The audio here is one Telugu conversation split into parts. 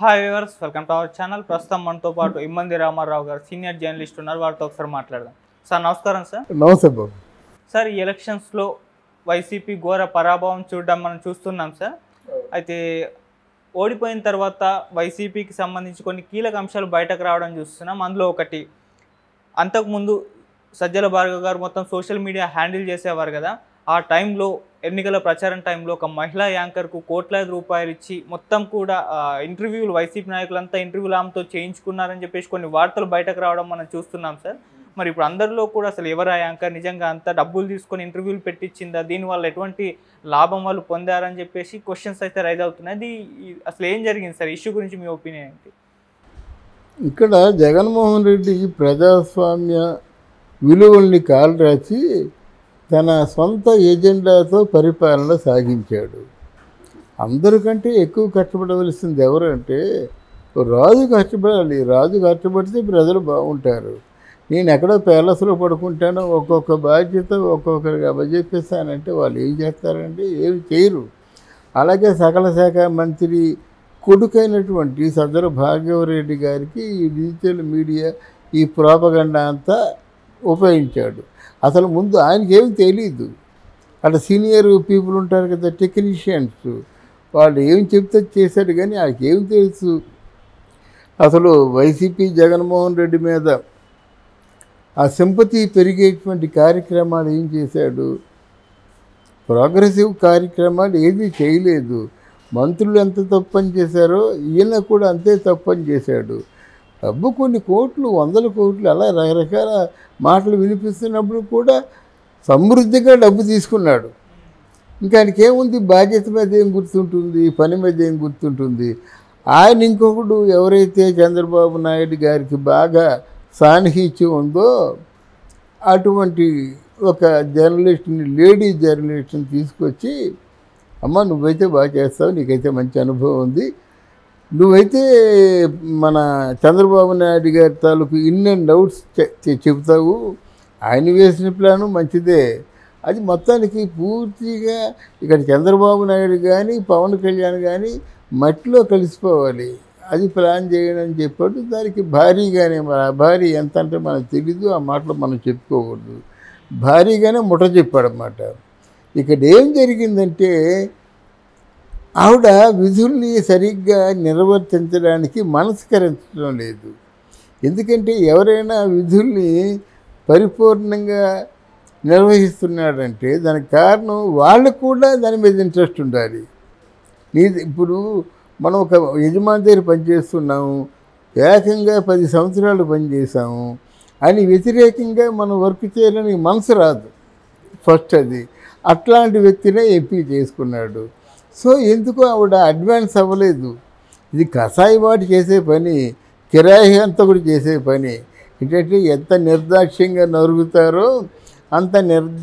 Hi viewers, welcome to our channel. ప్రస్తుతం మనతో పాటు ఇమ్మంది రామారావు గారు సీనియర్ జర్నలిస్ట్ ఉన్నారు. వారితో ఒకసారి మాట్లాడదాం. సార్ నమస్కారం. సార్ నమస్తే బాబు. సార్, ఈ ఎలక్షన్స్లో వైసీపీ ఘోర పరాభవం చూడడం మనం చూస్తున్నాం సార్. అయితే ఓడిపోయిన తర్వాత వైసీపీకి సంబంధించి కొన్ని కీలక అంశాలు బయటకు రావడం చూస్తున్నాం. అందులో ఒకటి, అంతకుముందు సజ్జల భార్గవ్ గారు మొత్తం సోషల్ మీడియా హ్యాండిల్ చేసేవారు కదా. ఆ టైంలో ఎన్నికల ప్రచారం టైంలో ఒక మహిళా యాంకర్కు కోట్లాది రూపాయలు ఇచ్చి మొత్తం కూడా ఇంటర్వ్యూలు, వైసీపీ నాయకులంతా ఇంటర్వ్యూలు ఆమెతో చేయించుకున్నారని చెప్పేసి కొన్ని వార్తలు బయటకు రావడం మనం చూస్తున్నాం సార్. మరి ఇప్పుడు అందరిలో కూడా అసలు ఎవరు ఆ యాంకర్, నిజంగా అంత డబ్బులు తీసుకొని ఇంటర్వ్యూలు పెట్టించిందా, దీనివల్ల ఎటువంటి లాభం వాళ్ళు పొందారని చెప్పేసి క్వశ్చన్స్ అయితే రైజ్ అవుతున్నాయి. అది అసలు ఏం జరిగింది సార్? ఇష్యూ గురించి మీ ఒపీనియన్ ఏంటి? ఇక్కడ జగన్మోహన్ రెడ్డి ప్రజాస్వామ్య విలువల్ని కాలరాచి తన సొంత ఎజెండాతో పరిపాలన సాగించాడు. అందరికంటే ఎక్కువ కష్టపడవలసింది ఎవరంటే రాజు కష్టపడాలి. రాజు కష్టపడితే ప్రజలు బాగుంటారు. నేను ఎక్కడో ప్యాలెస్లో పడుకుంటానో ఒక్కొక్క బాధ్యత ఒక్కొక్కరికి అప్పచెప్పేస్తానంటే వాళ్ళు ఏం చేస్తారంటే ఏమి చేయరు. అలాగే సకల శాఖ మంత్రి కొడుకైనటువంటి సజ్జల భార్గవరెడ్డి గారికి ఈ డిజిటల్ మీడియా ఈ ప్రోపగండా అంతా ఉపయోగించాడు. అసలు ముందు ఆయనకి ఏమి తెలియదు. అక్కడ సీనియర్ పీపుల్ ఉంటారు కదా, టెక్నీషియన్స్, వాళ్ళు ఏం చెప్తే చేశాడు. కానీ ఆయనకి ఏం తెలుసు? అసలు వైసీపీ జగన్మోహన్ రెడ్డి మీద ఆ సింపతి పెరిగేటువంటి కార్యక్రమాలు ఏం చేశాడు? ప్రోగ్రెసివ్ కార్యక్రమాలు ఏది చేయలేదు. మంత్రులు ఎంత తప్పని చేశారో ఈయన కూడా అంతే తప్పని చేశాడు. డబ్బు కొన్ని కోట్లు, వందల కోట్లు అలా రకరకాల మాటలు వినిపిస్తున్నప్పుడు కూడా సమృద్ధిగా డబ్బు తీసుకున్నాడు. ఇంకా ఆయనకేముంది? బాధ్యత మీద ఏం గుర్తుంటుంది, పని మీద ఏం గుర్తుంటుంది? ఆయన ఇంకొకడు ఎవరైతే చంద్రబాబు నాయుడు గారికి బాగా సాన్నిహిత్యం ఉందో అటువంటి ఒక జర్నలిస్ట్ని, లేడీ జర్నలిస్ట్ని తీసుకొచ్చి, అమ్మ నువ్వైతే బాగా చేస్తావు, నీకైతే మంచి అనుభవం ఉంది, నువ్వైతే మన చంద్రబాబు నాయుడు గారి తాలూకు ఇన్ అండ్ అవుట్స్ చెబుతావు, ఆయన వేసిన ప్లాను మంచిదే. అది మొత్తానికి పూర్తిగా ఇక్కడ చంద్రబాబు నాయుడు కానీ పవన్ కళ్యాణ్ కానీ మట్టిలో కలిసిపోవాలి, అది ప్లాన్ చేయడం అని చెప్పాడు. దానికి భారీగానే, భారీ ఎంత అంటే మనకు తెలీదు, ఆ మాటలు మనం చెప్పుకోకూడదు, భారీగానే ముఠ చెప్పాడన్నమాట. ఇక్కడ ఏం జరిగిందంటే ఆవిడ విధుల్ని సరిగ్గా నిర్వర్తించడానికి మనస్కరించడం లేదు. ఎందుకంటే ఎవరైనా విధుల్ని పరిపూర్ణంగా నిర్వహిస్తున్నాడంటే దానికి కారణం వాళ్ళకు కూడా దాని మీద ఇంట్రెస్ట్ ఉండాలి. ఇప్పుడు మనం ఒక యజమాని దగ్గర పనిచేస్తున్నాము, ఏకంగా 10 సంవత్సరాలు పనిచేసాము అని వ్యతిరేకంగా మనం వర్క్ చేయాలని మనసు రాదు ఫస్ట్. అది అట్లాంటి వ్యక్తినే ఎంపీ చేసుకున్నాడు. సో ఎందుకు ఆవిడ అడ్వాన్స్ అవ్వలేదు? ఇది కసాయివాటి చేసే పని, కిరాయి హంతకుడు చేసే పని. ఏంటంటే ఎంత నిర్దాక్ష్యంగా నరుగుతారో అంత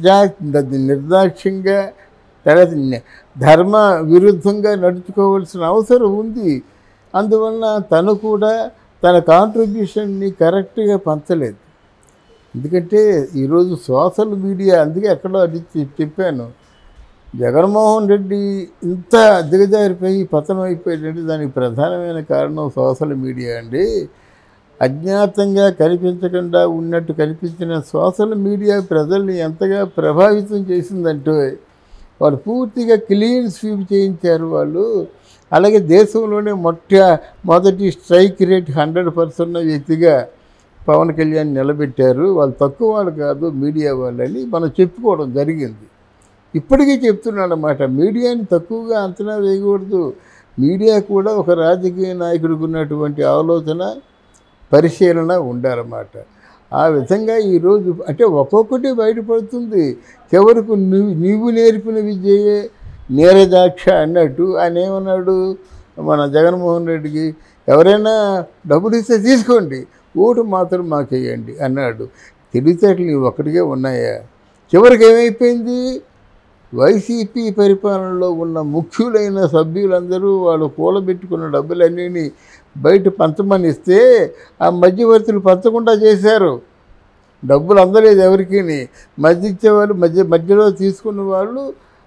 నిర్దాక్ష్యంగా తర్వాత ధర్మ విరుద్ధంగా నడుచుకోవాల్సిన అవసరం ఉంది. అందువలన తను కూడా తన కాంట్రిబ్యూషన్ని కరెక్ట్గా పంచలేదు. ఎందుకంటే ఈరోజు సోషల్ మీడియా, అందుకే ఎక్కడో అది చెప్పాను, జగన్మోహన్ రెడ్డి ఇంత దిగజారిపోయి పతనం అయిపోయేటంటే దానికి ప్రధానమైన కారణం సోషల్ మీడియా అండి. అజ్ఞాతంగా కనిపించకుండా ఉన్నట్టు కనిపించిన సోషల్ మీడియా ప్రజల్ని ఎంతగా ప్రభావితం చేసిందంటే వాళ్ళు పూర్తిగా క్లీన్ స్వీప్ చేయించారు వాళ్ళు. అలాగే దేశంలోనే మొదటి స్ట్రైక్ రేట్ 100% వ్యక్తిగా పవన్ కళ్యాణ్ నిలబెట్టారు. వాళ్ళు తక్కువ వాళ్ళు కాదు మీడియా వాళ్ళని మనం చెప్పుకోవడం జరిగింది. ఇప్పటికీ చెప్తున్నాడు అన్నమాట, మీడియాని తక్కువగా అంచనా వేయకూడదు. మీడియా కూడా ఒక రాజకీయ నాయకుడికి ఉన్నటువంటి ఆలోచన, పరిశీలన ఉండాలన్నమాట. ఆ విధంగా ఈరోజు అంటే ఒక్కొక్కటి బయటపడుతుంది. చివరకు నీవు నేర్పిన విద్యయే నీరజాక్ష అన్నట్టు ఆయన ఏమన్నాడు మన జగన్మోహన్ రెడ్డికి, ఎవరైనా డబ్బులు ఇస్తే తీసుకోండి, ఓటు మాత్రం మాకు వేయండి అన్నాడు. తెలివితేటలు ఒక్కటిగా ఉన్నాయా? చివరికి ఏమైపోయింది? వైసీపీ పరిపాలనలో ఉన్న ముఖ్యులైన సభ్యులందరూ వాళ్ళు కూలబెట్టుకున్న డబ్బులన్నీ బయట పంచమని ఇస్తే ఆ మధ్యవర్తులు పంచకుండా చేశారు. డబ్బులు అందలేదు ఎవరికి, మధ్య ఇచ్చేవాళ్ళు మధ్యలో తీసుకున్న వాళ్ళు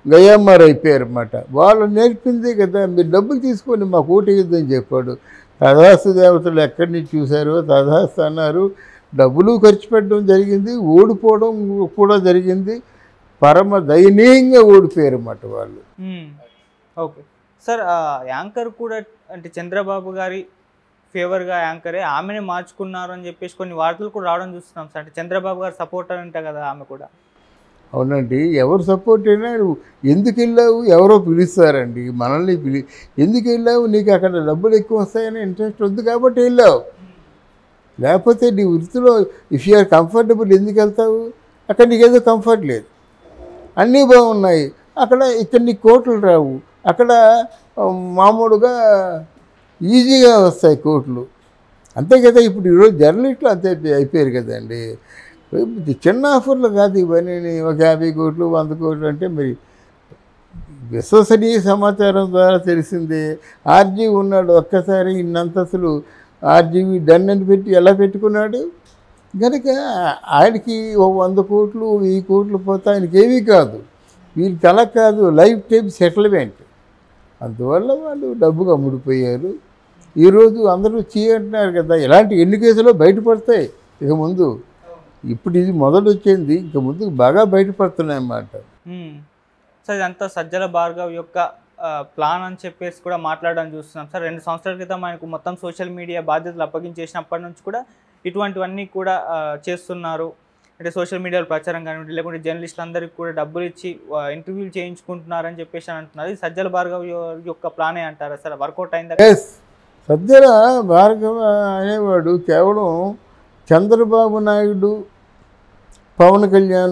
గయామారు అయిపోయారు అన్నమాట. వాళ్ళు నేర్పిందే కదా, మీరు డబ్బులు తీసుకొని మాకు ఓటు వేయొద్దని చెప్పాడు. తథాస్తు దేవతలు ఎక్కడి నుంచి చూశారో తథాస్తు అన్నారు. డబ్బులు ఖర్చు పెట్టడం జరిగింది, ఓడిపోవడం కూడా జరిగింది. పరమ దయనీయంగా ఓడిపోయారు అన్నమాట వాళ్ళు. ఓకే సార్, యాంకర్ కూడా అంటే చంద్రబాబు గారి ఫేవర్గా యాంకరే ఆమెనే మార్చుకున్నారు అని చెప్పేసి కొన్ని వార్తలు కూడా రావడం చూస్తున్నాం సార్. అంటే చంద్రబాబు గారు సపోర్టర్ అంట కదా ఆమె కూడా. అవునండి, ఎవరు సపోర్ట్ అయినా నువ్వు ఎందుకు వెళ్ళావు, ఎవరో పిలుస్తారండి మనల్ని ఎందుకు వెళ్ళావు, నీకు అక్కడ డబ్బులు ఎక్కువ వస్తాయని ఇంట్రెస్ట్ ఉంది కాబట్టి వెళ్ళావు. లేకపోతే నీ వృత్తిలో ఇఫ్ యూఆర్ కంఫర్టబుల్ ఎందుకు వెళ్తావు? అక్కడ నీకేదో కంఫర్ట్ లేదు, అన్నీ బాగున్నాయి, అక్కడ ఇక్కడ నీకు కోట్లు రావు, అక్కడ మామూలుగా ఈజీగా వస్తాయి కోట్లు, అంతే కదా. ఇప్పుడు ఈరోజు జర్నలిస్టులు అంతే అయిపోయారు కదండి. చిన్న ఆఫర్లు కాదు ఇవన్నీ, ఒక 50 కోట్లు 100 కోట్లు అంటే మరి విశ్వసనీయ సమాచారం ద్వారా తెలిసిందే. ఆర్జీ ఉన్నాడు, ఒక్కసారి ఇన్నంతస్తులు ఆర్జీవి డన్ అని పెట్టి ఎలా పెట్టుకున్నాడు కనుక ఆయనకి 100 కోట్లు 1000 కోట్లు పోతే ఆయనకి ఏమీ కాదు, వీళ్ళకి అలా కాదు, లైఫ్ టైం సెటిల్మెంట్. అందువల్ల వాళ్ళు డబ్బుగా అమ్ముడిపోయారు. ఈరోజు అందరూ అంటున్నారు కదా, ఇలాంటి ఎన్ని కేసులు బయటపడతాయి ఇక ముందు. ఇప్పుడు ఇది మొదలు వచ్చింది, ఇంక ముందు బాగా బయటపడుతున్నాయి అన్నమాట. సార్ ఇదంతా సజ్జల భార్గవ్ యొక్క ప్లాన్ అని చెప్పేసి కూడా మాట్లాడడం చూస్తున్నాం సార్. 2 సంవత్సరాల క్రితం ఆయనకు మొత్తం సోషల్ మీడియా బాధ్యతలు అప్పగించేసినప్పటి నుంచి కూడా ఇటువంటివన్నీ కూడా చేస్తున్నారు. అంటే సోషల్ మీడియాలో ప్రచారం కానివ్వండి, లేకుంటే జర్నలిస్టులు అందరికీ కూడా డబ్బులు ఇచ్చి ఇంటర్వ్యూలు చేయించుకుంటున్నారని చెప్పేసి అంటున్నారు. ఇది సజ్జల భార్గవ్ యొక్క ప్లానే అంటారా సార్? వర్కౌట్ అయిందా? సజ్జల భార్గవ అనేవాడు కేవలం చంద్రబాబు నాయుడు, పవన్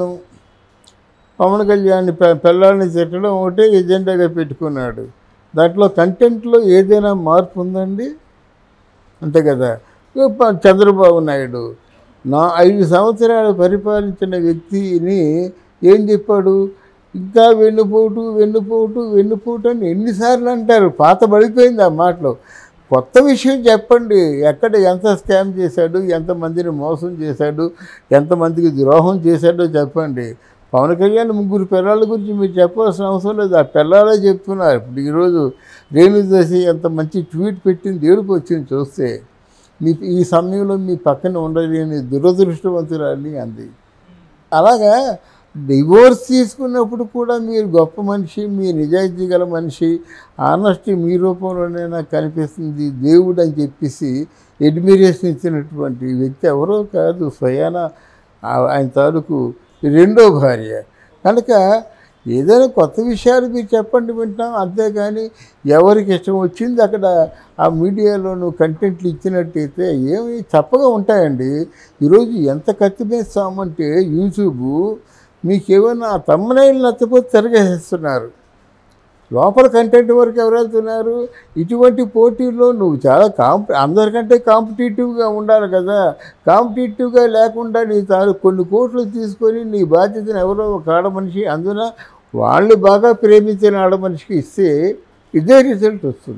కళ్యాణ్ పిల్లల్ని తిట్టడం ఒకటే ఎజెండాగా పెట్టుకున్నాడు. దాంట్లో కంటెంట్లో ఏదైనా మార్పు ఉందండి? అంతే కదా. చంద్రబాబు నాయుడు 5 సంవత్సరాలు పరిపాలించిన వ్యక్తిని ఏం చెప్పాడు? ఇంకా వెన్నుపోటు అని ఎన్నిసార్లు అంటారు? పాత పడిపోయింది ఆ మాటలో. కొత్త విషయం చెప్పండి, ఎక్కడ ఎంత స్కామ్ చేశాడు, ఎంతమందిని మోసం చేశాడు, ఎంతమందికి ద్రోహం చేశాడో చెప్పండి. పవన్ కళ్యాణ్ 3 పిల్లల గురించి మీరు చెప్పాల్సిన అవసరం లేదు, ఆ పిల్లలే చెప్తున్నారు. ఇప్పుడు ఈరోజు రేణుదేశి ఎంత మంచి ట్వీట్ పెట్టింది, ఏడుపు వచ్చింది చూస్తే. ఈ సమయంలో మీ పక్కన ఉండలేని దురదృష్టవంతురాలి అంది. అలాగా డివోర్స్ తీసుకున్నప్పుడు కూడా మీరు గొప్ప మనిషి, మీ నిజాయితీ గల మనిషి, ఆనెస్టీ మీ రూపంలోనే నాకు కనిపిస్తుంది దేవుడు అని చెప్పేసి అడ్మిరేషన్ ఇచ్చినటువంటి వ్యక్తి ఎవరో కాదు, స్వయాన ఆయన తాలూకు 2వ భార్య. కనుక ఏదైనా కొత్త విషయాలు మీరు చెప్పండి, వింటాం. అంతేగాని ఎవరికి ఇష్టం వచ్చింది అక్కడ ఆ మీడియాలోనూ కంటెంట్లు ఇచ్చినట్టయితే ఏమి చప్పగా ఉంటాయండి. ఈరోజు ఎంత కత్తిమేస్తామంటే యూట్యూబ్ మీకేమైనా ఆ తమ్మనైలు నచ్చపోతే తిరగేస్తున్నారు, లోపల కంటెంట్ వరకు ఎవరు వెళ్తున్నారు? ఇటువంటి పోటీల్లో నువ్వు చాలా అందరికంటే కాంపిటేటివ్గా ఉండాలి కదా. కాంపిటేటివ్గా లేకుండా నీ కొన్ని కోట్లు తీసుకొని నీ బాధ్యతను ఎవరో ఒక ఆడమనిషి, అందున వాళ్ళు బాగా ప్రేమించిన ఆడమనిషికి ఇస్తే ఇదే రిజల్ట్ వస్తుంది.